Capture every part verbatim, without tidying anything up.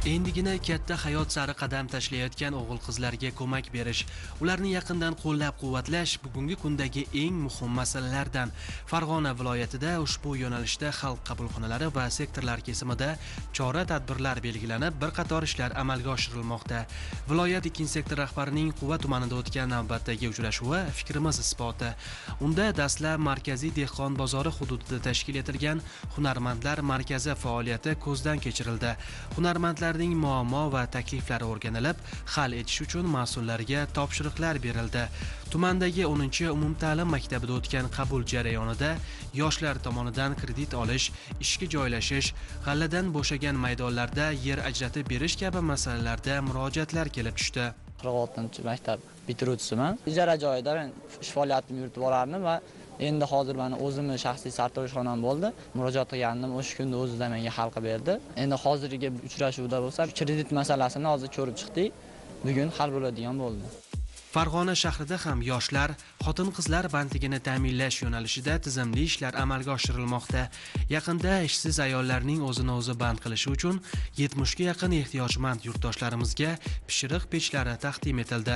Endigina katta hayot sari qadam tashlayotgan o'g'il-qizlarga ko'mak berish, ularni yaqindan qo'llab-quvvatlash bugungi kundagi eng muhim masalalardan. Farg'ona viloyatida ushbu yo'nalishda xalq qabulxonalari va sektorlar kesimida chora-tadbirlar belgilanib, bir qator ishlar amalga oshirilmoqda. Viloyat ikkinchi sektor rahbarining Quva tumanida o'tgan navbatdagi uchrashuvi fikrimiz isboti. Unda dastlab Markaziy dehqon bozori hududida tashkil etilgan Hunarmandlar markazi faoliyati ko'zdan kechirildi. Hunarmandlar muammo va takliflari o'rganilib, hal etish uchun mas'ullarga topshiriqlar berildi. Tumandagi o'ninchi umumta'lim maktabida o'tgan qabul jarayonida yoshlar tomonidan kredit olish, ishga joylashish, g'alladan bo'shagan maydonlarda yer ajratib berish kabi masalalarda murojaatlar kelib tushdi. qirq oltinchi maktab bitiruvchisiman. Ijara joyida men ish faoliyatimni yuritib olardim va endi hozir meni o'zimni shaxsiy sartaroshxonam bo'ldi. Murojaat qilgandim, o'sha kunda o'zida menga hal qilib berdi. Endi hozirgi uchrashuvda bo'lsa, kredit masalasini hozir ko'rib chiqdik. Bugun hal bo'ladigan bo'ldi. Farg'ona shahrida ham yoshlar, xotin-qizlar bandligini ta'minlash yo'nalishida tizimli ishlar amalga oshirilmoqda. Yaqinda ishsiz ayollarning o'zini o'zi band qilishi uchun yetmish ga yaqin ehtiyojmand yurtdoshlarimizga pishiriq pechlari taqdim etildi.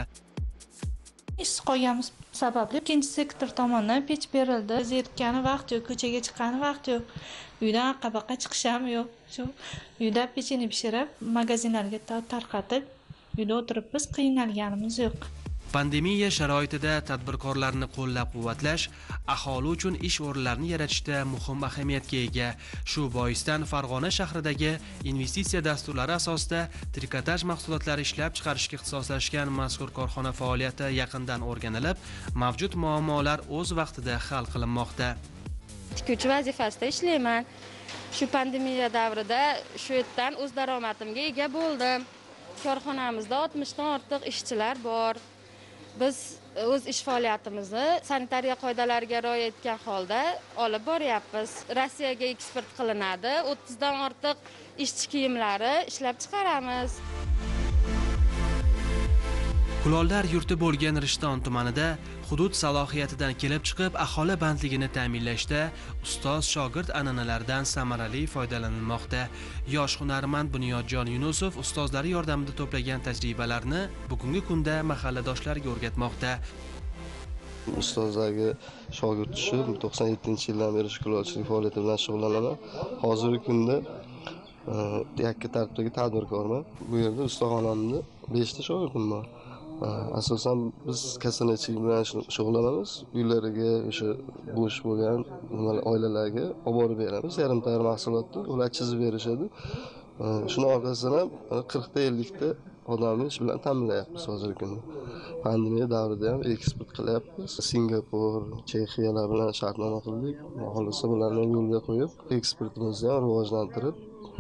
Ishsiz qolganimiz sababli ikkinchi sektor tomonidan pech berildi. Zerikani vaqt yo'q, ko'chaga chiqqani vaqt yo'q. Uydan qabaqa chiqish ham yo'q. Shu uyda pechini pishirib, magazinlarga tarqatib, uyda o'tirib biz qiynalganimiz yo'q. Pandemiya sharoitida tadbirkorlarni qo'llab-quvvatlash aholi uchun ish o'rinlarini yaratishda muhim ahamiyatga ega. Shu boisdan Farg'ona shahridagi investitsiya dasturlari asosida trikotaj mahsulotlari ishlab chiqarishga ixtisoslashgan mazkur korxona faoliyati yaqindan o'rganilib, mavjud muammolar o'z vaqtida hal qilinmoqda. Tikuvchi vazifasida ishlayman. Shu pandemiya davrida shu yerdan o'z daromadimga ega bo'ldim. Korxonamizda oltmish dan ortiq ishchilar bor. Biz o'z ish faoliyatimizni sanitariya qoidalariga rioya etgan holda olib boryapmiz. Rossiyaga eksport qilinadi. o'ttiz dan ortiq ishchi kiyimlari ishlab chiqaramiz. Kulollar yurti bo'lgan Rishton tumanida hudud salohiyatidan kelib chiqib, aholi bandligini ta'minlashda ustoz-shogird an'analaridan samarali foydalanilmoqda. Yosh hunarmand Bunyodjon Yunusov ustozlari yordamida to'plagan tajribalarni bugungi kunda mahalladoshlarga o'rgatmoqda. Ustozlarga shogird tushib, to'qson yettinchi yildan beri kulolchilik faoliyati bilan shug'ullanaman. Hozirgi kunda yakka tartibdagi tadbirkorman. Bu yerda ustaxonamda besh ta shogirdim bor. Asosan biz kasanachilik bilan shug'ullanamiz. Uylariga o'sha bo'sh bo'lgan oilalarga olib borib beramiz. Yarim tayyor mahsulotni ular chizib berishadi. Shuning orqasidan ham qirq ta ellik ta odamni ish bilan ta'minlayapmiz hozirgi kunda. Pandemiya davrida ham eksport qilyapmiz. Singapur, Chexiyalar bilan shartnoma qildik. Xohlasa bularni yo'lga qo'yib, eksportimizni ham rivojlantirib,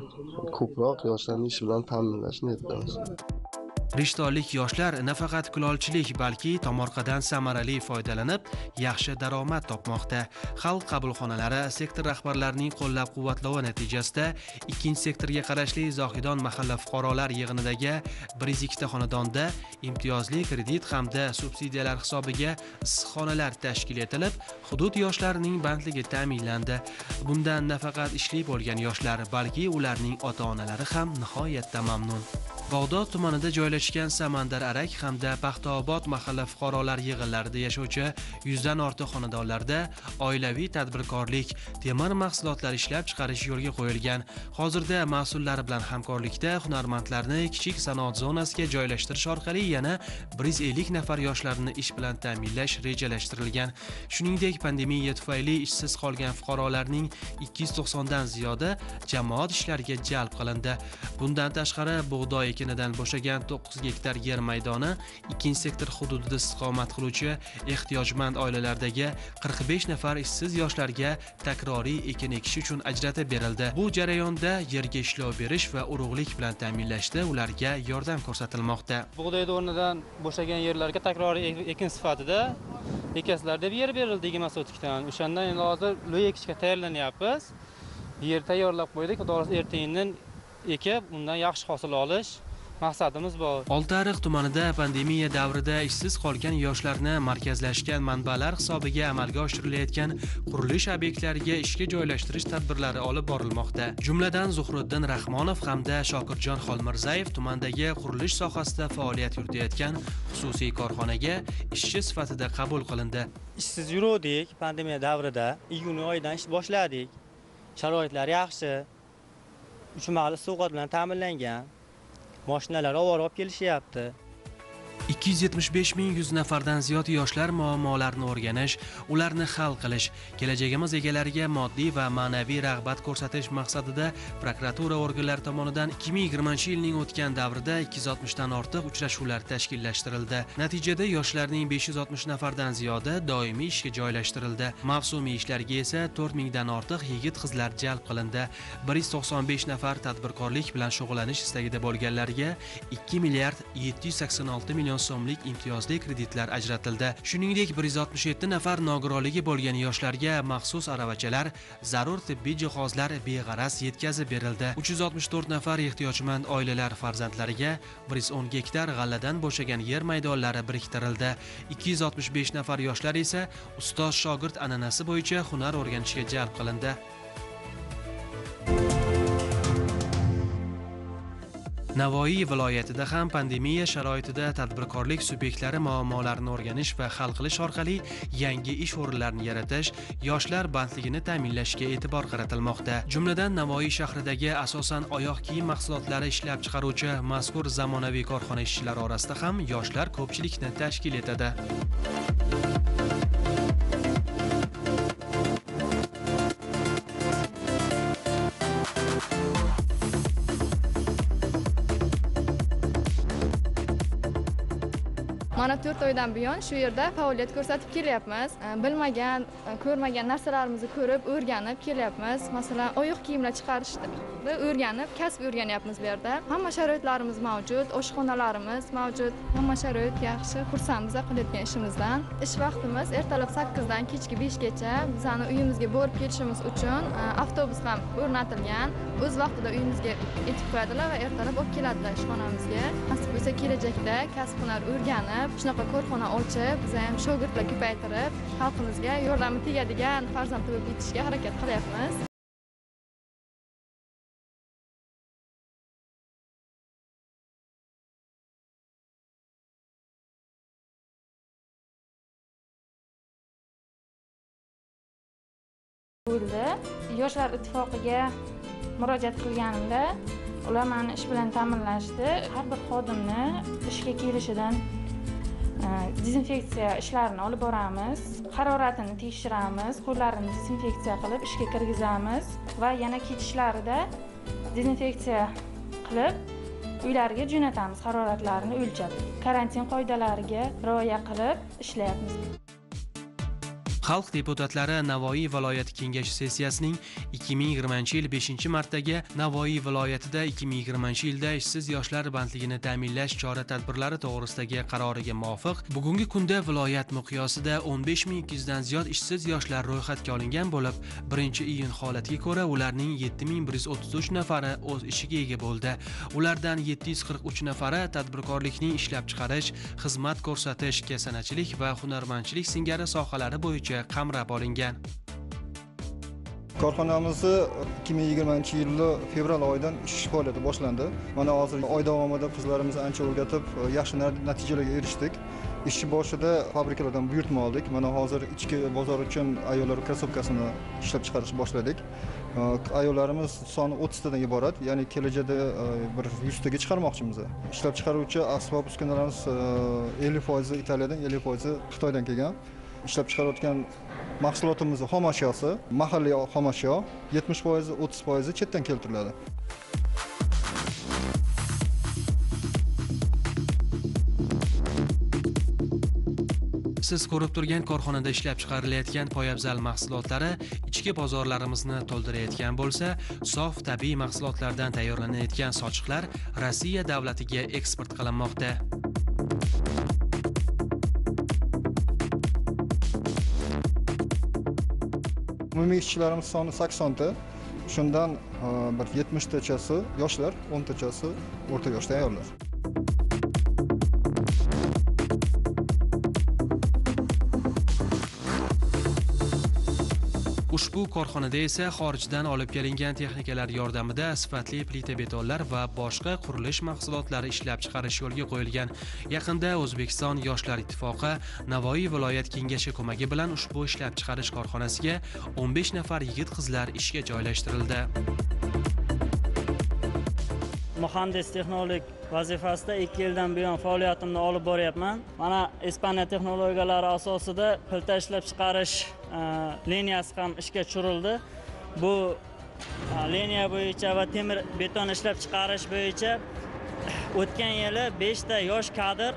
ko'proq yoshlarni ish bilan ta'minlash niyatidamiz. Rishtonlik yoshlar nafaqat kulolchilik, balki tomorqadan samarali foydalanib, yaxshi daromad topmoqda. Xalq qabulxonalari sektor rahbarlarining qo'llab-quvvatlovi natijasida ikkinchi sektorga qarashli Zohidon mahalla fuqarolar yig'inidagi bir yuz ikki ta xonadonda imtiyozli kredit hamda subsidiyalar hisobiga issiqxonalar tashkil etilib, hudud yoshlarining bandligi ta'minlandi. Bundan nafaqat ishli bo'lgan yoshlar, balki ularning ota-onalari ham nihoyatda mamnun. Bog'dod tumanida joylashgan Samandar Arak hamda Paxtaobod mahalla fuqarolar yig'inlarida yashovchi yuzdan ortiq xonadonlarda oilaviy tadbirkorlik, temir mahsulotlar ishlab chiqarish yo'lga qo'yilgan. Hozirda mas'ullar bilan hamkorlikda hunarmandlarni kichik sanoat zonasiga joylashtirish orqali yana bir yuz ellik nafar yoshlarni ish bilan ta'minlash rejalashtirilgan. Shuningdek, pandemiya tufayli ishsiz qolgan fuqarolarning ikki yuz to'qson dan ziyoda jamoat ishlariga jalb qilindi. Bundan tashqari, bug'doy ekinidan bo'shagan to'qqiz gektar yer maydoni ikkinchi sektor hududida istiqomat qiluvchi ehtiyojmand oilalardagi qirq besh nafar ishsiz yoshlarga takroriy ekin ekish uchun ajratib berildi. Bu jarayonda yerga ishlov berish va urug'lik bilan ta'minlashda ularga yordam ko'rsatilmoqda. Bug'doy o'rnidan bo'shagan yerlarga takroriy ekin sifatida ekasizlar deb yer berildi yigirma sotikdan. O'shandan endi hozir loy ekishga tayyorlanyapmiz. Yer tayyorlab qo'ydik. Xudo xohlasa ertaga ekib, undan yaxshi hosil olish maqsadimiz bor. Oltiariq tumanida pandemiya davrida ishsiz qolgan yoshlarni markazlashgan manbalar hisobiga amalga oshirilayotgan qurilish obyektlariga ishga joylashtirish tadbirlari olib borilmoqda. Jumladan Zuhriddin Rahmonov hamda Shokirjon Xolmirzayev tumandagi qurilish sohasida faoliyat yuritayotgan xususiy korxonaga ishchi sifatida qabul qilindi. Ishsiz yurdik, pandemiya davrida iyun oyidan ish boshladik. Sharoitlar yaxshi. uch mahal ovqat bilan ta'minlangan. Mashinalar olib kelishyapti. ikki yuz yetmish besh ming yuz nafardan ziyod yoshlar muammolarini o'rganish, ularni hal qilish, kelajagimiz egalariga moddiy va ma'naviy rag'bat ko'rsatish maqsadida prokuratura organlari tomonidan ikki ming yigirmanchi yilning o'tgan davrida ikki yuz oltmishdan ortiq uchrashuvlar tashkillashtirildi. Natijada yoshlarning besh yuz oltmish nafardan ziyodi doimiy ishga joylashtirildi. Mavsumiy ishlarga esa to'rt mingdan ortiq yigit-qizlar jalb qilindi. bir yuz to'qson besh nafar tadbirkorlik bilan shug'ullanish istagida bo'lganlarga ikki milliard yetti yuz sakson olti million so'mlik imtiyozli kreditlar ajratildi. Shuningdek, bir yuz oltmish yetti nafar nogironligi bo'lgan yoshlarga maxsus aravachalar, zarur tibbiy jihozlar beg'araz yetkazib berildi. uch yuz oltmish to'rt nafar ehtiyojmand oilalar farzandlariga bir yuz o'n gektar g'alladan bo'shagan yer maydonlari biriktirildi. ikki yuz oltmish besh nafar yoshlar esa ustoz shogird an'anasi bo'yicha hunar o'rganishga jalb qilindi. Navoiy viloyatida ham pandemiya sharoitida tadbirkorlik subyektlari muammolarini o'rganish va hal qilish orqali yangi ish o'rinlarini yaratish, yoshlar bandligini ta'minlashga e'tibor qaratilmoqda. Jumladan Navoiy shahridagi asosan oyoq kiyim mahsulotlari ishlab chiqaruvchi mazkur zamonaviy korxona ishchilari orasida ham yoshlar ko'pchilikni tashkil etadi. Mana to'rt oydan buyon shu yerda faoliyat ko'rsatib kelyapmiz. Bilmagan, ko'rmagan narsalarimizni ko'rib, o'rganib kelyapmiz. Masalan, oyoq kiyimlar chiqarishni o'rganib, kasb o'rganyapmiz bu yerda. Hamma sharoitlarimiz mavjud, oshxonalarimiz mavjud. Hamma sharoit yaxshi, xursandmiz qilayotgan ishimizdan. Ish vaqtimiz ertalab sakkizdan kechki beshgacha. Bizani uyimizga borib kelishimiz uchun avtobus ham o'rnatilgan. O'z vaqtida uyimizga yetib qo'yadilar va ertalab olib keladilar ishxonamizga. Nasib bo'lsa kelajakda kasb-hunar o'rganib, shunaqa korxona ochib, biz ham shogirdlar ko'paytirib, xalqimizga yordami tegadigan farzand bo'lib yetishga harakat qilyapmiz. Bo'ldi. Yoshlar ittifoqiga murojaat qilganimda, ular meni ish bilan ta'minlashdi. Har bir xodimni ishga kelishidan dezinfeksiya ishlarini olib boramiz, haroratini tekshiramiz, qo'llarini dezinfeksiya qilib ishga kirgizamiz va yana ketishlarida dezinfeksiya qilib uylariga jo'natamiz, haroratlarini o'lchab. Karantin qoidalariga rioya qilib ishlayapmiz. Xalq deputatlari Navoiy viloyati kengashi sessiyasining ikki ming yigirmanchi yil beshinchi martdagi Navoiy viloyatida ikki ming yigirmanchi yilda ishsiz yoshlar bandligini ta'minlash chora-tadbirlari to'g'risidagi qaroriga muvofiq bugungi kunda viloyat miqyosida o'n besh ming ikki yuz dan ziyod ishsiz yoshlar ro'yxatga olingan bo'lib, birinchi iyun holatiga ko'ra ularning yetti ming bir yuz o'ttiz uch nafari o'z ishiga ega bo'ldi. Ulardan yetti yuz qirq uch nafari tadbirkorlikning ishlab chiqarish, xizmat ko'rsatish, kasanachilik va hunarmandchilik singari sohalari bo'yicha qamrab olingan. Korxonamizni ikki ming yigirmanchi yil fevral oyidan ish faoliyati boshlandi. Mana hozir oy davomida qizlarimizni ancha o'rgatib, yaxshi natijalarga erishdik. Ishchi boshida fabrikalardan buyurtma oldik. Mana hozir ichki bozor uchun ayollar krossovkasini ishlab chiqarishni boshladik. Ayollarimiz soni o'ttiztadan iborat, ya'ni kelajakda bir yuztaga chiqarmoqchimiz. Ishlab chiqaruvchi asbob uskunalarimiz ellik foiz Italiyadan, ellik foiz Xitoydan kelgan. Ishlab chiqarayotgan mahsulotimiz xom ashyosi, mahalliy xom ashyo, yetmish foiz, o'ttiz foiz chetdan keltiriladi. Siz ko'rib turgan korxonada ishlab chiqarilayotgan poyabzal mahsulotlari ichki bozorlarimizni to'ldirayotgan bo'lsa, sof tabiiy mahsulotlardan tayyorlanayotgan sochiqlar Rossiya davlatiga eksport qilinmoqda. Umumiy ishchilarimiz soni sakson ta. Shundan bir yetmish tachasi yoshlar, o'n tachasi o'rta yoshda ayollar. Ushbu korxonada esa xorijdan olib kelingan texnikalar yordamida sifatli plita betonlar va boshqa qurilish mahsulotlari ishlab chiqarish yo'lga qo'yilgan. Yaqinda O'zbekiston Yoshlar ittifoqi Navoiy viloyat kengashi ko'magi bilan ushbu ishlab chiqarish korxonasiga o'n besh nafar yigit-qizlar ishga joylashtirildi. Muhandis texnolog vazifasida ikki yildan buyon faoliyatimni olib boryapman. Mana Ispaniya texnologiyalari asosida plita ishlab chiqarish liniyasi ham ishga tushirildi. Bu liniya bo'yicha va temir beton ishlab chiqarish bo'yicha o'tgan yili besh ta yosh kadr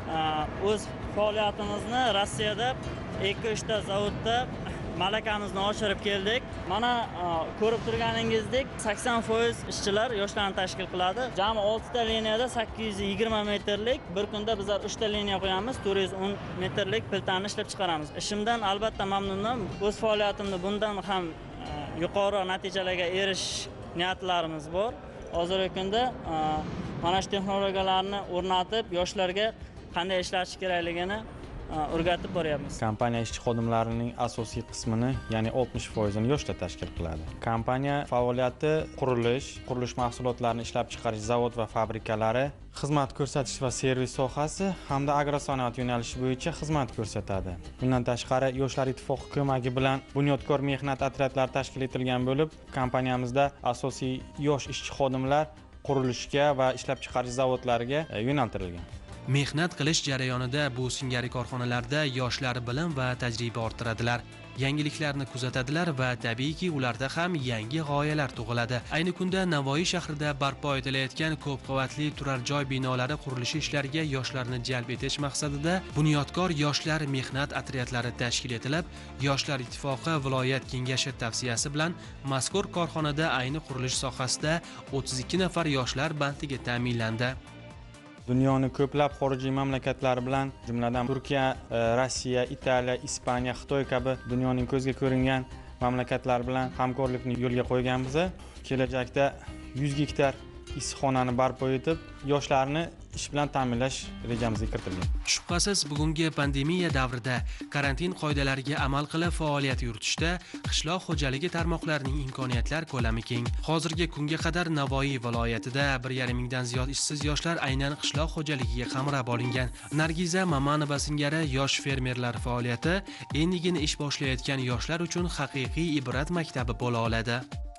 o'z faoliyatimizni Rossiyada ikki uch ta zavodda malakamizni oshirib keldik. Mana ko'rib turganingizdek sakson foiz ishchilar yoshlarni tashkil qiladi. Jami olti ta liniyada sakkiz yuz yigirma metrlik, bir kunda bizlar uch ta liniya qo'yamiz, to'rt yuz o'n metrlik plitani ishlab chiqaramiz. Ishimdan albatta mamnunman. O'z faoliyatimni bundan ham yuqori natijalarga erishish niyatlarimiz bor. Hozirgi kunda mana shu texnologiyalarni o'rnatib, yoshlarga qanday ishlash kerakligini o'rgatib boryapmiz. Kompaniya ishchi xodimlarining asosiy qismini, ya'ni oltmish foizini yoshlar tashkil qiladi. Kompaniya faoliyati qurilish, qurilish mahsulotlarini ishlab chiqarish zavod va fabrikalari, xizmat ko'rsatish va servis sohasi hamda agrosanoat yo'nalishi bo'yicha xizmat ko'rsatadi. Bundan tashqari, Yoshlar ittifoqi ko'magi bilan bunyodkor mehnat otryadlari tashkil etilgan bo'lib, kompaniyamizda asosiy yosh ishchi xodimlar qurilishga va ishlab chiqarish zavodlariga yo'naltirilgan. Mehnat qilish jarayonida bu singari korxonalarda yoshlar bilim va tajriba orttiradilar. Yangiliklarni kuzatadilar va tabiiyki ularda ham yangi g'oyalar tug'iladi. Ayni kunda Navoiy shahrida barpo etilayotgan ko'p qavatli turar joy binolari qurilishi ishlariga yoshlarni jalb etish maqsadida bunyodkor yoshlar mehnat otryadlari tashkil etilib, Yoshlar ittifoqi viloyat kengashi tavsiyasi bilan mazkur korxonada ayni qurilish sohasida o'ttiz ikki nafar yoshlar bandligi ta'minlandi. Dunyoning ko'plab xorijiy mamlakatlari bilan, jumladan Turkiya, Rossiya, Italiya, Ispaniya, Xitoy kabi dunyoning ko'zga ko'ringan mamlakatlar bilan hamkorlikni yo'lga qo'yganmiz. Kelajakda yuz gektar issiqxonani barpo etib, yoshlarni ish bilan ta'minlash rejamizga kiritilgan. Shubhasiz, bugungi pandemiya davrida karantin qoidalariga amal qilib faoliyat yuritishda qishloq xo'jaligi tarmoqlarining imkoniyatlar ko'lami keng. Hozirgi kunga qadar Navoiy viloyatida bir yarim mingdan ziyod ishsiz yoshlar aynan qishloq xo'jaligiga qamrab olingan. Nargiza Mamanova singari yosh fermerlar faoliyati endigina ish boshlayotgan yoshlar uchun haqiqiy ibrat maktabi bo'la oladi.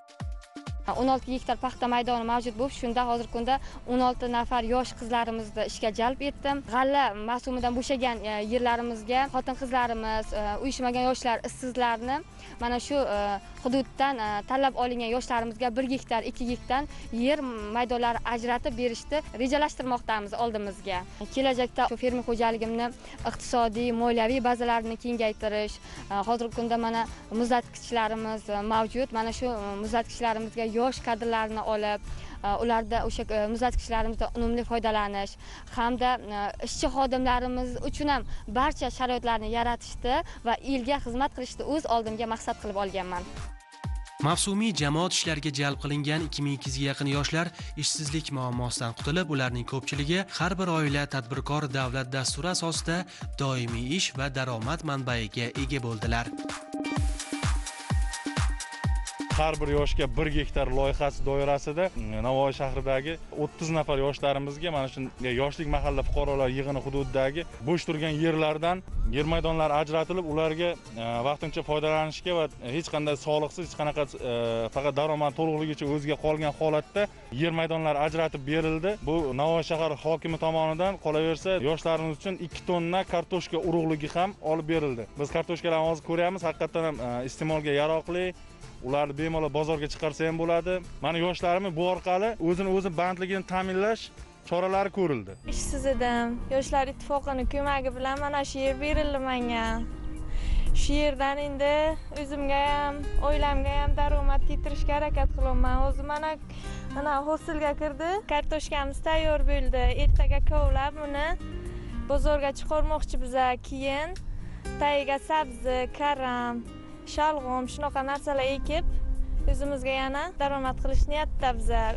o'n olti gektar paxta maydoni mavjud bo'lib, shunda hozirgi kunda o'n olti nafar yosh qizlarimizni ishga jalb etdim. G'alla mavsumidan bo'shagan yerlarimizga xotin-qizlarimiz, uyushmagan yoshlar, ishsizlarni mana shu hududdan tanlab olingan yoshlarimizga bir gektar, ikki gektar yer maydonlari ajratib berishni rejalashtirmoqdamiz oldimizga. Kelajakda shu fermer xo'jaligimni iqtisodiy, moliyaviy bazalarini kengaytirish, hozirgi kunda mana muzlatgichlarimiz mavjud. Mana shu muzlatgichlarimizga yosh kadrlarni olib, ularda o'sha muzlatgichlarimizdan unumli foydalanish hamda ishchi xodimlarimiz uchun ham barcha sharoitlarni yaratishni va elga xizmat qilishni o'z oldimga maqsad qilib olganman. Mavsumiy jamoat ishlariga jalb qilingan ikki ming ikki yuzga yaqin yoshlar ishsizlik muammosidan qutulib, ularning ko'pchiligi har bir oila tadbirkor davlat dasturi asosida doimiy ish va daromad manbaiga ega bo'ldilar. Har bir yoshga bir gektar loyihasi doirasida Navoiy shahridagi o'ttiz nafar yoshlarimizga mana shu yoshlik mahalla fuqarolar yig'ini hududidagi bo'sh turgan yerlardan yer maydonlari ajratilib, ularga vaqtincha foydalanishga va hech qanday soliqsiz, hech qanaqa faqat daromad to'liqligicha o'ziga qolgan holatda yer maydonlari ajratib berildi. Bu Navoiy shahar hokimi tomonidan qolaversa yoshlarimiz uchun ikki tonna kartoshka urug'ligi ham olib berildi. Biz kartoshkalarni hozir ko'ryapmiz, haqiqatan ham iste'molga yaroqli. Ularni bemalol bozorga chiqarsa ham bo'ladi. Mana yoshlarimiz bu orqali o'zini o'zi bandligini ta'minlash choralari ko'rildi. Ishsiz edim. Yoshlar ittifoqining ko'magi bilan mana shu yer berildi menga. Shu yerdan endi o'zimga ham, oilamga ham daromad keltirishga harakat qilaman. O'zim mana mana hosilga kirdi. Kartoshkamiz tayyor bo'ldi. Ertaga kovlab uni bozorga chiqarmoqchi biz. Keyin tagiga sabzi, karam, shalg'om shunaqa narsalar ekib o'zimizga yana daromad qilish niyatda bizlar.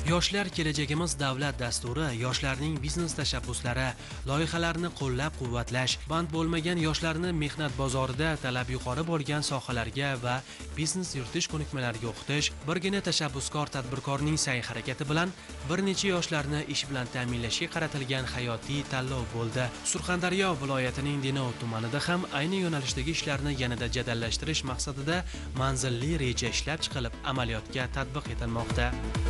Yoshlar kelajagimiz davlat dasturi yoshlarning biznes tashabbuslari, loyihalarini qo'llab-quvvatlash, band bo'lmagan yoshlarni mehnat bozorida talab yuqori bo'lgan sohalarga va biznes yuritish ko'nikmalariga o'qitish, birgina tashabbuskor tadbirkorning sa'y-harakati bilan bir necha yoshlarni ish bilan ta'minlashga qaratilgan hayotiy tanlov bo'ldi. Surxondaryo viloyatining Denov tumanida ham ayni yo'nalishdagi ishlarni yanada jadallashtirish maqsadida manzilli reja ishlab chiqilib amaliyotga tatbiq etilmoqda.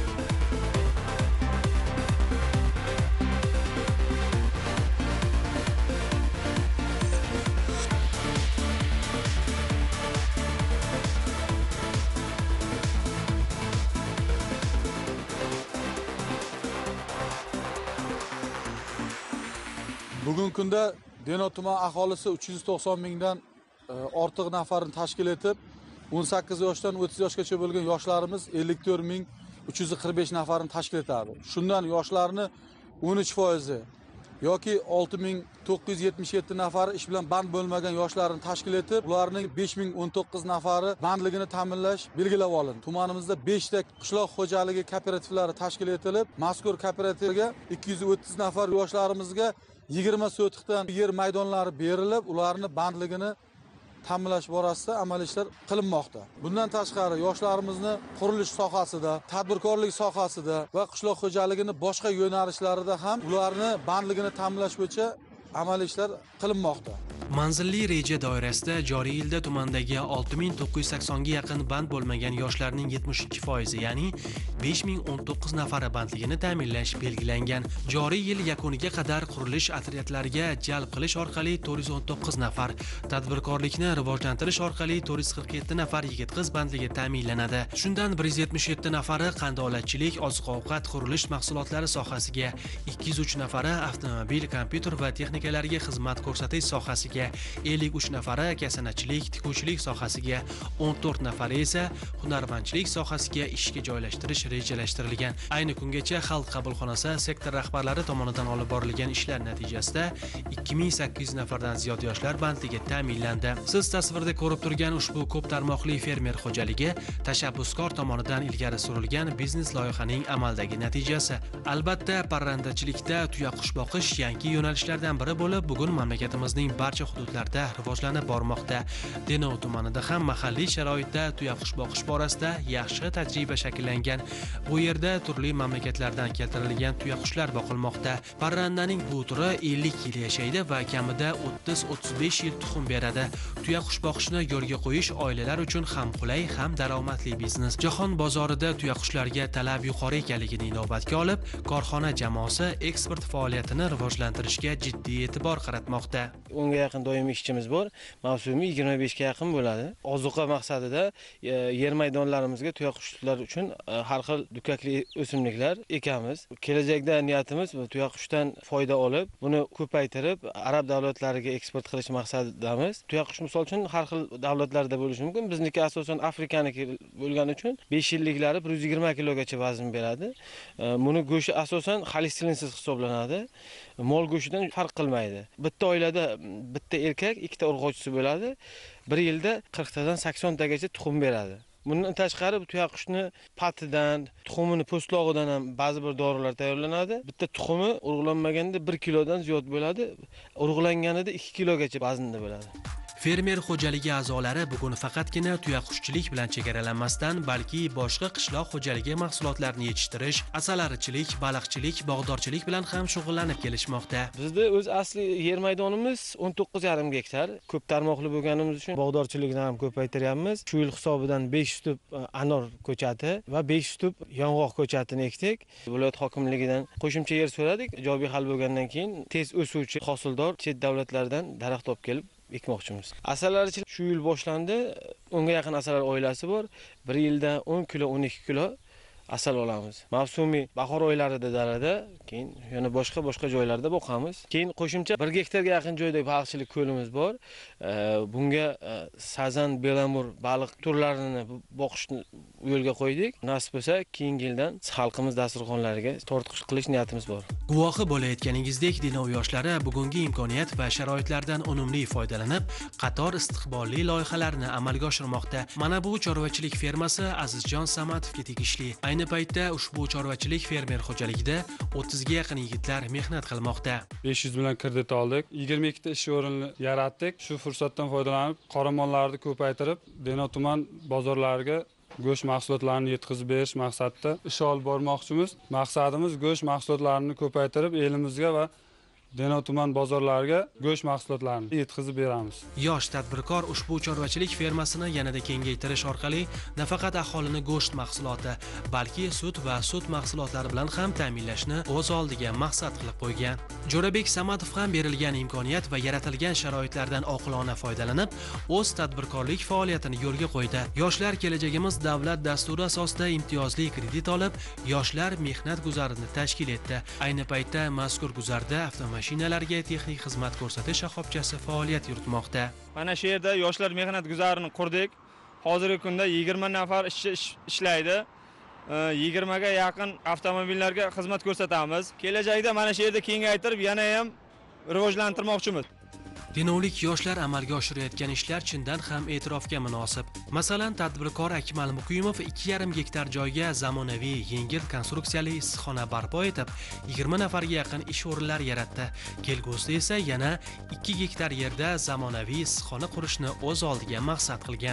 Bugungi kunda Denov tuman aholisi uch yuz to'qson mingdan ortiq nafarni tashkil etib, o'n sakkiz yoshdan o'ttiz yoshgacha bo'lgan yoshlarimiz ellik to'rt ming uch yuz qirq besh nafarni tashkil etadi. Shundan yoshlarni o'n uch foizi yoki olti ming to'qqiz yuz yetmish yetti nafari ish bilan band bo'lmagan yoshlarni tashkil etib, ularning besh ming o'n to'qqiz nafari bandligini ta'minlash belgilab olindi. Tumanimizda besh ta qishloq xo'jaligi kooperativlari tashkil etilib, mazkur kooperativga ikki yuz o'ttiz nafar yoshlarimizga yigirma sotiqdan yer maydonlari berilib, ularni bandligini ta'minlash borasida amal ishlar qilinmoqda. Bundan tashqari yoshlarimizni qurilish sohasida, tadbirkorlik sohasida va qishloq xo'jaligini boshqa yo'nalishlarida ham ularni bandligini ta'minlash bo'yicha amal ishlar qilinmoqda. Manzilli reja doirasida joriy yilda tumandagi olti ming to'qqiz yuz sakson ga yaqin band bo'lmagan yoshlarning yetmish ikki foizi, ya'ni besh ming o'n to'qqiz nafari bandligini ta'minlash belgilangan. Joriy yil yakuniga qadar qurilish otryadlariga jalb qilish orqali to'rt yuz o'n to'qqiz nafar, tadbirkorlikni rivojlantirish orqali to'rt yuz qirq yetti nafar yigit-qiz bandligi ta'minlanadi. Shundan bir yuz yetmish yetti nafari qandolatchilik, oziq-ovqat, qurilish mahsulotlari sohasiga, ikki yuz uch nafari avtomobil, kompyuter va texnikalariga xizmat ko'rsatish sohasiga, ellik uch nafari kasanachilik, tikuvchilik sohasiga, o'n to'rt nafari esa hunarmandchilik sohasiga ishga joylashtirish rejalashtirilgan. Ayni kungacha xalq qabulxonasi sektor rahbarlari tomonidan olib borilgan ishlar natijasida ikki ming sakkiz yuz nafardan ziyod yoshlar bandligi ta'minlandi. Siz tasvirda ko'rib turgan ushbu ko'p tarmoqli fermer xo'jaligi tashabbuskor tomonidan ilgari surilgan biznes loyihaning amaldagi natijasi. Albatta, parrandachilikda tuyaqush boqish yangi yo'nalishlardan biri bo'lib, bugun mamlakatimizning barcha hududlarda rivojlanib bormoqda. Denov tumanida ham mahalliy sharoitda tuyaqush boqish borasida yaxshi tajriba shakllangan. Bu yerda turli mamlakatlardan keltirilgan tuyaqushlar boqilmoqda. Parrandaning bu turi ellik yil yashaydi va kamida o'ttiz o'ttiz besh yil tuxum beradi. Tuyaqush boqishni yo'lga qo'yish oilalar uchun ham qulay, ham daromadli biznes. Jahon bozorida tuyaqushlarga talab yuqori ekanligini inobatga olib, korxona jamoasi eksport faoliyatini rivojlantirishga jiddiy e'tibor qaratmoqda. o'nga yaqin doimiy ishchimiz bor. Mavsumiy yigirma besh ga yaqin bo'ladi. Ozuqa maqsadida yer maydonlarimizga tuyaqushlar uchun har xil dukkakli o'simliklar ekamiz. Kelajakda niyatimiz bu tuyaqushdan foyda olib, buni ko'paytirib, arab davlatlariga eksport qilish maqsadidamiz. Tuyaqush misol uchun har xil davlatlarda bo'lishi mumkin. Bizniki asosan Afrikaniki bo'lgani uchun besh yilliklari bir yuz yigirma kilogacha vazn beradi. Buni go'shti asosan xolesterinsiz hisoblanadi. Mol go'shtidan farq qilmaydi. Bitta oilada bitta erkak, ikkita urg'ochisi bo'ladi. Bir yilda qirq tadan sakson tagacha tuxum beradi. Bundan tashqari tuyaqushni patidan, tuxumini po'stlog'idan ham ba'zi bir dorilar tayyorlanadi. Bitta tuxumi urug'lanmaganda bir kilodan ziyod bo'ladi. Urug'langanida ikki kilogacha vaznda bo'ladi. Fermer xo'jaligi a'zolari bugun faqatgina tuyaqushchilik bilan chegaralanmasdan, balki boshqa qishloq xo'jaligi mahsulotlarini yetishtirish, asalarichilik, baliqchilik, bog'dorchilik bilan ham shug'ullanib kelishmoqda. Bizda o'z asli yer maydonimiz o'n to'qqiz yarim gektar. Ko'p tarmoqli bo'lganimiz uchun bog'dorchilikni ham ko'paytiryapmiz. Shu yil hisobidan besh yuz tup anor ko'chati va besh yuz tup yong'oq ko'chatini ekdik. Viloyat hokimligidan qo'shimcha yer so'radik. Ijobiy hal bo'lgandan keyin tez o'suvchi hosildor chet davlatlardan daraxt olib kelib ekmoqchimiz. Asalarichilik shu yil boshlandi. o'nga yaqin asalari oilasi bor. Bir yilda o'n kilo, o'n ikki kilo asal olamiz. Mavsumiy bahor oylarida dalada, keyin yana boshqa boshqa joylarda boqamiz. Keyin qo'shimcha bir gektarga yaqin joyda baliqchilik ko'limiz bor. Bunga sazan, belamur baliq turlarini boqishni yo'lga qo'ydik. Nasib bo'lsa, keyingi yildan xalqimiz dasturxonlariga tortiq qilish niyatimiz bor. Guvohi bo'layotganingizdek, Denov yoshlari bugungi imkoniyat va sharoitlardan unumli foydalanib, qator istiqbolli loyihalarni amalga oshirmoqda. Mana bu chorvachilik fermasi Azizjon Samatovga tegishli. Ayni Ayni paytda ushbu chorvachilik fermer xo'jaligida o'ttizga yaqin yigitlar mehnat qilmoqda. besh yuz million kredit oldik. yigirma ikkita ish o'rini yaratdik. Shu fursatdan foydalanib, qoramollarni ko'paytirib, Denov tuman bozorlariga go'sht mahsulotlarini yetkazib berish maqsadida ish olib bormoqchimiz. Maqsadimiz go'sht mahsulotlarini ko'paytirib, elimizga va Denov tuman bozorlariga go'sht mahsulotlarini yetkazib beramiz. Yosh tadbirkor ushbu chorvachilik fermasini yanada kengaytirish orqali nafaqat aholini go'sht mahsuloti, balki sut va sut mahsulotlari bilan ham ta'minlashni o'z oldiga maqsad qilib qo'ygan. Jo'rabek Samadov ham berilgan imkoniyat va yaratilgan sharoitlardan oqilona foydalanib, o'z tadbirkorlik faoliyatini yo'lga qo'ydi. Yoshlar kelajagimiz davlat dasturi asosida imtiyozli kredit olib, yoshlar mehnat guzarini tashkil etdi. Ayni paytda mazkur guzarda avtomobil mashinalarga texnik xizmat ko'rsatish shoxobchasi faoliyat yuritmoqda. Mana shu yerda yoshlar mehnat guzarini qurdik. Hozirgi kunda yigirma nafar ishchi ishlaydi. yigirma ga yaqin avtomobillarga xizmat ko'rsatamiz. Kelajakda mana shu yerda kengaytirib, yana ham rivojlantirmoqchimiz. Denovlik yoshlar amalga oshirayotgan ishlar chindan ham e'tirofga munosib. Masalan, tadbirkor Akmal Muqimov ikki yarim gektar joyga zamonaviy yengil konstruksiyali issiqxona barpo etib, yigirma nafarga yaqin ish o'rinlari yaratdi. Kelgusida esa yana ikki gektar yerda zamonaviy issiqxona qurishni o'z oldiga maqsad qilgan.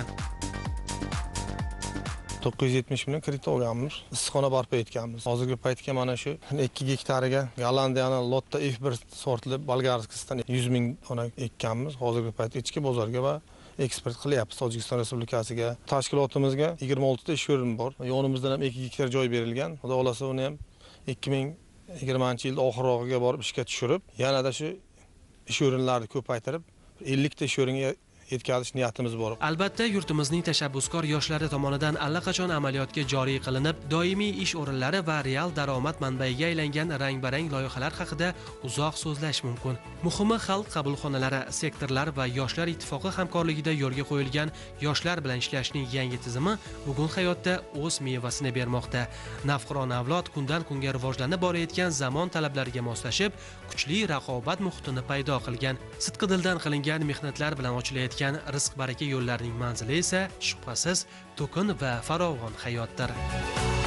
to'qqiz yuz yetmish million kredit olganmiz. Issiqxona barpo etganmiz. Hozirgi paytga mana shu ikki gektariga Gollandiyani Lotta F bir sortli bolgarskisidan yuz ming dona ekkanmiz. Hozirgi paytda ichki bozorga va eksport qilyapmiz Tojikiston Respublikasiga. Tashkilotimizga yigirma olti ta ish o'rni bor. Yonimizdan ham ikki gektar joy berilgan. Xudo xolasa uni ham ikki ming yigirmanchi yilda oxirrog'iga borib ishga tushirib, yanada shu ish o'rinlarini ko'paytirib, ellik ta ish o'rniga yetkazish niyatimiz bor. Albatta, yurtimizning tashabbuskor yoshlari tomonidan allaqachon amaliyotga joriy qilinib, doimiy ish o'rinlari va real daromad manbaiga aylangan rang-barang loyihalar haqida uzoq so'zlash mumkin. Muhimi, xalq qabulxonalari, sektorlar va yoshlar ittifoqi hamkorligida yo'lga qo'yilgan yoshlar bilan ishlashning yangi tizimi bugun hayotda o'z mevasini bermoqda. Navqiron avlod kundan kunga rivojlanib borayotgan zamon talablariga moslashib, kuchli raqobat muhitini paydo qilgan. Sidqidildan qilingan mehnatlar bilan ochilayotgan rizq baraka yo'llarining manzili esa shubhasiz to'kin va farovon hayotdir.